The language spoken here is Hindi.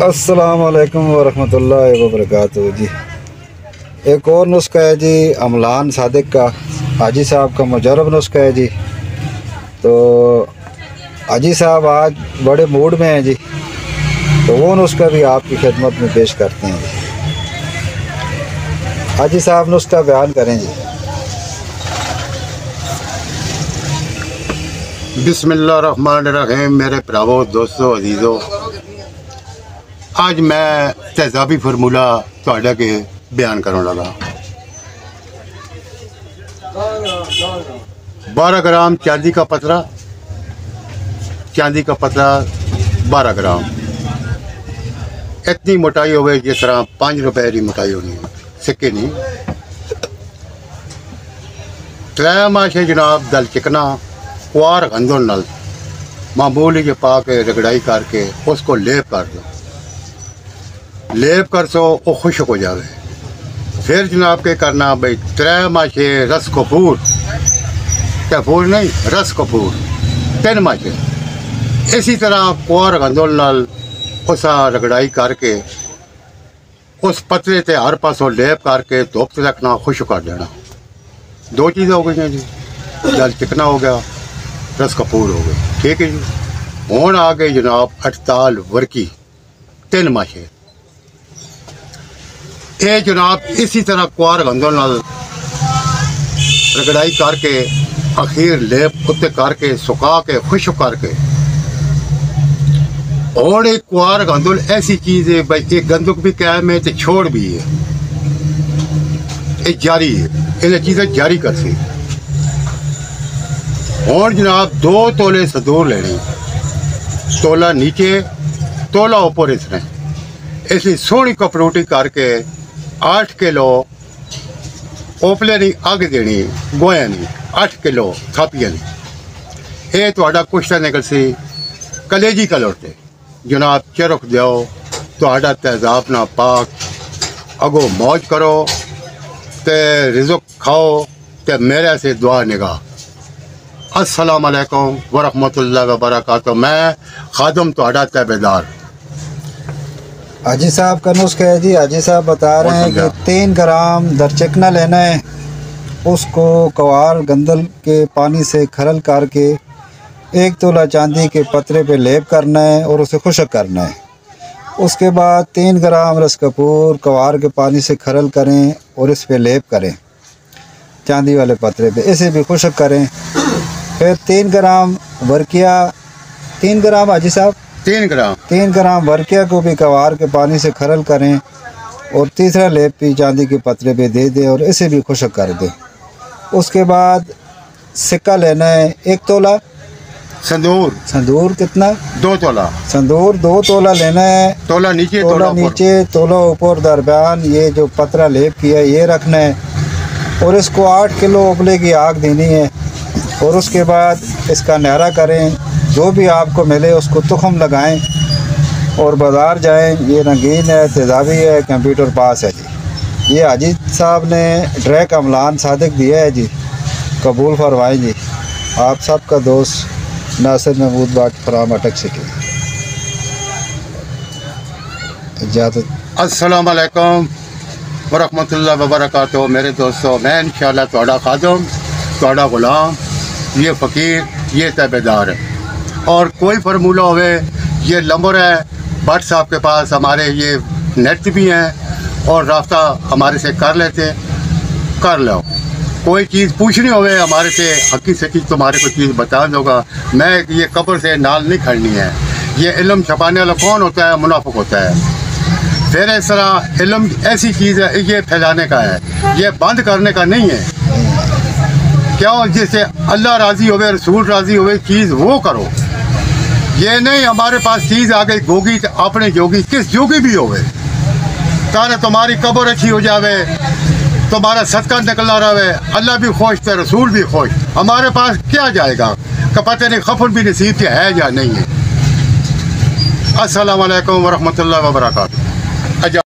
अस्सलाम वालेकुम वरहमतुल्लाहि वबरकातुहू जी। एक और नुस्खा है जी अमलान सादिक का, हाजी साहब का मुजरब नुस्खा है जी। तो हाजी साहब आज बड़े मूड में हैं जी, तो वो नुस्खा भी आपकी खिदमत में पेश करते हैं जी। हाजी साहब नुस्खा बयान करें जी। बिस्मिल्लाहिर्रहमानिर्रहीम। मेरे भरावो, दोस्तों, अजीज़ों, आज मैं तेज़ाबी फार्मूला तुहाडे के बयान करने लगा। 12 ग्राम चांदी का पतरा 12 ग्राम, इतनी मोटाई हो गई जिस तरह 5 रुपए की मोटाई होनी है, सिक्के नहीं। 3 माशे जनाब दल चिकना कुआर गंदल नल मामूली के पा के रगड़ाई करके उसको लेप कर दो। लेप कर सो वो खुश्क हो जावे। फिर जनाब के करना भाई 3 माशे रस कपूर, कपूर नहीं रस कपूर 3 माशे इसी तरह कुआर गंदल नल उसा रगड़ाई करके उस पतरे ते हर पासों लेप करके धुप से रखना, खुश्क कर देना। 2 चीज़ें हो गई जी, दल चिकना हो गया, रस कपूर हो गए, ठीक है जी। हुण आ गई जनाब 48 वर्की 3 माशे। ये जनाब इसी तरह कुआर गंदल नाल रगड़ाई करके आखिर लेप उत्ते करके सुखा के खुश्क करके, और एक कुआर गंदल ऐसी चीज़ है भाई, एक गंदुक भी कायम है तो छोड़ भी है, ये जारी है, इन्हें चीज़ें जारी कर सी। और जनाब 2 तोले सदूर लेनी, तोला नीचे तोला ऊपर, इसलिए सोहनी कपड़ोटी करके 8 किलो ओपले नहीं अग देनी, गोया नहीं, 8 किलो थापिया नहीं। ये तो कुश्ता निकल सी कलेजी कलर से जनाब चरख दो, तो तेजाब ना पाक अगो मौज करो ते रिज़्क खाओ ते मेरे से दुआ निगाह। अस्सलाम वालेकुम वरहमतुल्लाहि वबरकातुहू। मैं खादम तुहाडा तैबेदार। हाजी साहब का नुस्खा है जी। हाजी साहब बता रहे हैं कि 3 ग्राम दरचिकना लेना है, उसको कवार गंदल के पानी से खरल करके 1 तोला चांदी के पतरे पे लेप करना है और उसे खुश्क करना है। उसके बाद 3 ग्राम रस कपूर कवार के पानी से खरल करें और इस पे लेप करें चांदी वाले पतरे पे, इसे भी खुश्क करें। फिर 3 ग्राम वर्किया, 3 ग्राम हाजी साहब 3 ग्राम वर्किया को भी कवार के पानी से खरल करें और तीसरा लेप भी चांदी के पतरे पे दे दें और इसे भी खुश्क कर दें। उसके बाद सिक्का लेना है 1 तोला। संदूर कितना? 2 तोला संदूर 2 तोला लेना है। तोला नीचे तोला ऊपर दरमियान ये जो पतरा लेप किया ये रखना है और इसको 8 किलो उपले की आग देनी है। और उसके बाद इसका नारा करें, जो भी आपको मिले उसको तुखम लगाएं और बाज़ार जाएं। ये रंगीन है, तेज़ाबी है, कंप्यूटर पास है जी। ये हाजी साहब ने ड्रैक अमलान सादिक दिया है जी, कबूल फरमाएं जी। आप सबका दोस्त नासिर महमूद बाट फराम अटक सिटी। इजाज़त। अस्सलाम वालेकुम वरहमतुल्लाहि वबरकातुहू। मेरे दोस्तों, मैं इंशाअल्लाह तुहाडा खादम, तुहाडा गुलाम, ये फ़कीर, ये तैबेदार है। और कोई फार्मूला होवे, ये नंबर है व्हाट्सएप के पास, हमारे ये नेट भी हैं और रास्ता हमारे से कर लेते, कर लो। कोई चीज़ पूछनी होवे हमारे से, हकी से चीज़ तुम्हारे को चीज़ बता दूँगा। मैं ये कब्र से नाल नहीं खड़नी है। ये इल्म छपाने वाला कौन होता है? मुनाफिक होता है। फिर इस तरह इल्म ऐसी चीज़ है, ये फैलाने का है, ये बंद करने का नहीं है। क्यों? जिससे अल्लाह राज़ी होवे, रसूल राज़ी होवे, चीज़ वो करो। ये नहीं हमारे पास चीज़ आ गई गोगी तो अपने जोगी, किस जोगी भी होवे, ताकि तुम्हारी कब्र अच्छी हो जावे, तुम्हारा सदका निकलना रहे, अल्लाह भी खुश तो रसूल भी खुश। हमारे पास क्या जाएगा कि पता नहीं खफन भी नसीब के है या नहीं है। अस्सलाम वालेकुम वरहमतुल्लाहि वबरकातुहू।